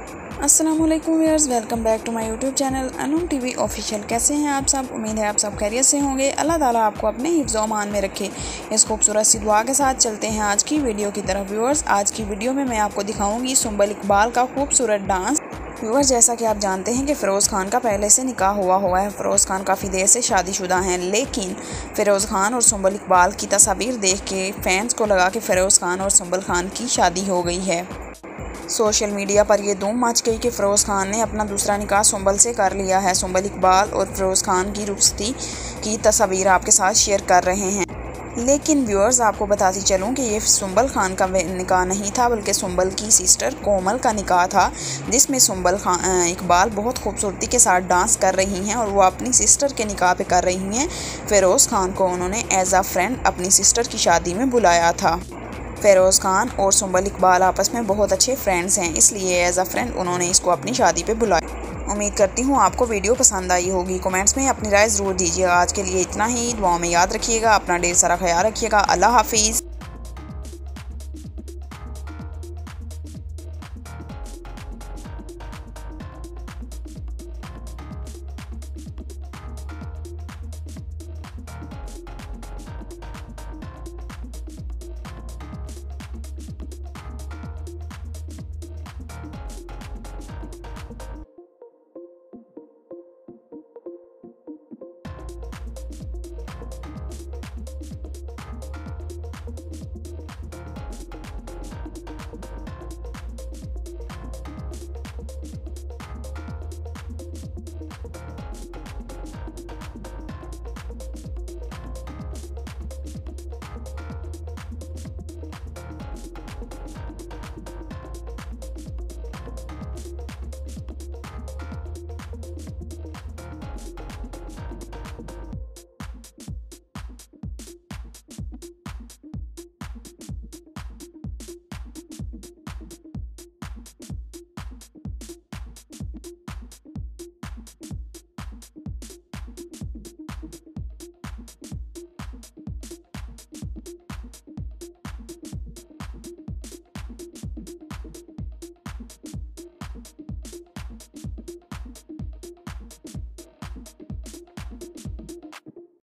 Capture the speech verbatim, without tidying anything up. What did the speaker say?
अस्सलाम वालेकुम viewers, welcome back to my YouTube channel Anum TV official. कैसे हैं आप सब? उम्मीद है आप सब खैरियत से होंगे। अल्लाह ताला आपको अपने हिफ्ज़ व अमान में रखे। इस खूबसूरत सी दुआ के साथ चलते हैं आज की वीडियो की तरफ। व्यूअर्स, आज की वीडियो में मैं आपको दिखाऊंगी सुंबल इकबाल का खूबसूरत डांस। व्यूअर्स, जैसा कि आप जानते हैं कि फ़िरोज़ खान का पहले से निकाह हुआ हुआ है। फ़िरोज़ खान काफ़ी देर से शादीशुदा हैं, लेकिन फ़िरोज़ खान और सुंबल इकबाल की तस्वीर देख के फैंस को लगा कि फ़िरोज़ खान और सुंबल खान की शादी हो गई है। सोशल मीडिया पर यह धूम मच गई कि फ़िरोज़ खान ने अपना दूसरा निकाह सुंबल से कर लिया है। सुंबल इकबाल और फ़िरोज़ खान की रुखसती की तस्वीर आपके साथ शेयर कर रहे हैं। लेकिन व्यूअर्स, आपको बताती चलूँ कि ये सुंबल खान का निकाह नहीं था, बल्कि सुंबल की सिस्टर कोमल का निकाह था, जिसमें सुंबल खान इकबाल बहुत खूबसूरती के साथ डांस कर रही हैं और वो अपनी सिस्टर के निकाह पे कर रही हैं। फ़िरोज़ खान को उन्होंने एज आ फ्रेंड अपनी सिस्टर की शादी में बुलाया था। फ़िरोज़ खान और सुंबल इकबाल आपस में बहुत अच्छे फ्रेंड्स हैं, इसलिए एज अ फ्रेंड उन्होंने इसको अपनी शादी पे बुलाया। उम्मीद करती हूँ आपको वीडियो पसंद आई होगी। कमेंट्स में अपनी राय ज़रूर दीजिएगा। आज के लिए इतना ही। दुआओं में याद रखिएगा, अपना ढेर सारा ख्याल रखिएगा। अल्लाह हाफिज़।